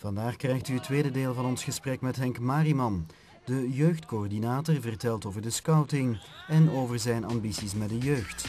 Vandaag krijgt u het tweede deel van ons gesprek met Henk Mariman. De jeugdcoördinator vertelt over de scouting en over zijn ambities met de jeugd.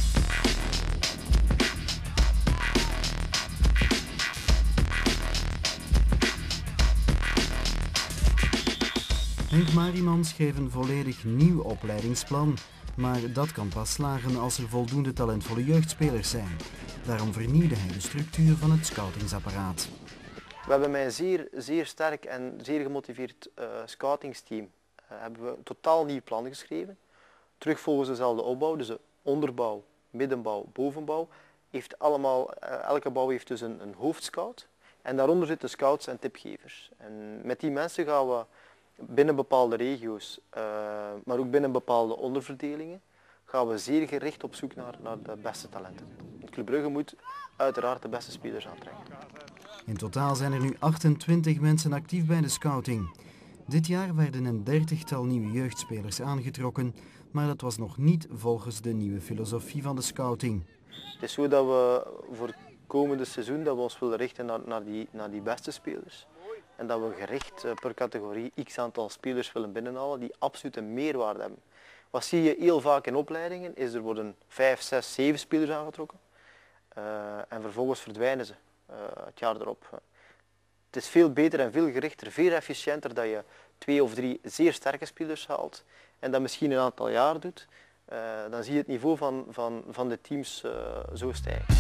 Henk Mariman schreef een volledig nieuw opleidingsplan, maar dat kan pas slagen als er voldoende talentvolle jeugdspelers zijn. Daarom vernieuwde hij de structuur van het scoutingsapparaat. We hebben met een zeer sterk en zeer gemotiveerd scoutingsteam hebben we een totaal nieuw plan geschreven. Terug volgens dezelfde opbouw, dus de onderbouw, middenbouw, bovenbouw. Elke bouw heeft dus een hoofdscout en daaronder zitten scouts en tipgevers. En met die mensen gaan we binnen bepaalde regio's, maar ook binnen bepaalde onderverdelingen, gaan we zeer gericht op zoek naar de beste talenten. Club Brugge moet uiteraard de beste spelers aantrekken. In totaal zijn er nu 28 mensen actief bij de scouting. Dit jaar werden een 30-tal nieuwe jeugdspelers aangetrokken, maar dat was nog niet volgens de nieuwe filosofie van de scouting. Het is zo dat we voor het komende seizoen dat we ons willen richten naar die beste spelers. En dat we gericht per categorie x aantal spelers willen binnenhalen die absoluut een meerwaarde hebben. Wat zie je heel vaak in opleidingen, is er worden 5, 6, 7 spelers aangetrokken en vervolgens verdwijnen ze het jaar erop. Het is veel beter en veel gerichter, veel efficiënter dat je 2 of 3 zeer sterke spelers haalt en dat misschien een aantal jaar doet. Dan zie je het niveau van de teams zo stijgen.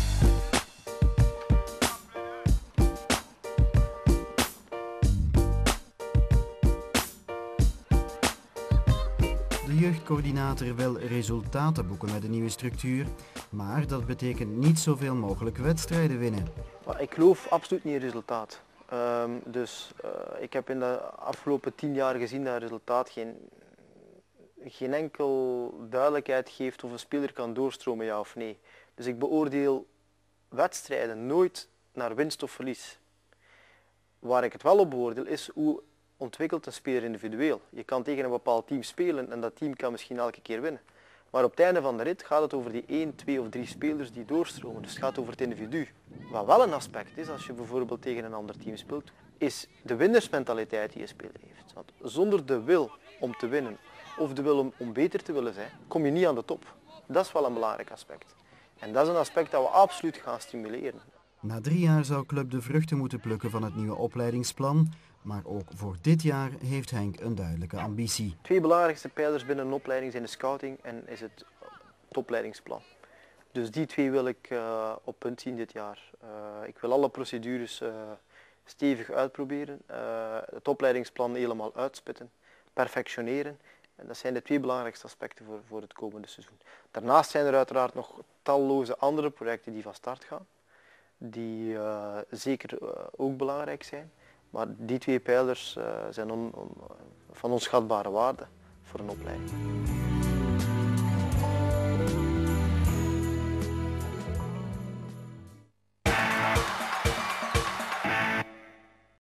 De jeugdcoördinator wil resultaten boeken met de nieuwe structuur, maar dat betekent niet zoveel mogelijk wedstrijden winnen. Ik geloof absoluut niet in resultaat. Ik heb in de afgelopen 10 jaar gezien dat resultaat geen enkel duidelijkheid geeft of een speler kan doorstromen, ja of nee. Dus ik beoordeel wedstrijden nooit naar winst of verlies. Waar ik het wel op beoordeel is hoe ontwikkelt een speler individueel. Je kan tegen een bepaald team spelen en dat team kan misschien elke keer winnen. Maar op het einde van de rit gaat het over die 1, 2 of 3 spelers die doorstromen. Dus het gaat over het individu. Wat wel een aspect is, als je bijvoorbeeld tegen een ander team speelt, is de winnersmentaliteit die een speler heeft. Want zonder de wil om te winnen of de wil om beter te willen zijn, kom je niet aan de top. Dat is wel een belangrijk aspect. En dat is een aspect dat we absoluut gaan stimuleren. Na 3 jaar zou Club de vruchten moeten plukken van het nieuwe opleidingsplan, maar ook voor dit jaar heeft Henk een duidelijke ambitie. 2 belangrijkste pijlers binnen een opleiding zijn de scouting en is het opleidingsplan. Dus die 2 wil ik op punt zien dit jaar. Ik wil alle procedures stevig uitproberen, het opleidingsplan helemaal uitspitten, perfectioneren. En dat zijn de 2 belangrijkste aspecten voor het komende seizoen. Daarnaast zijn er uiteraard nog talloze andere projecten die van start gaan, die zeker ook belangrijk zijn. Maar die 2 pijlers zijn van onschatbare waarde voor een opleiding.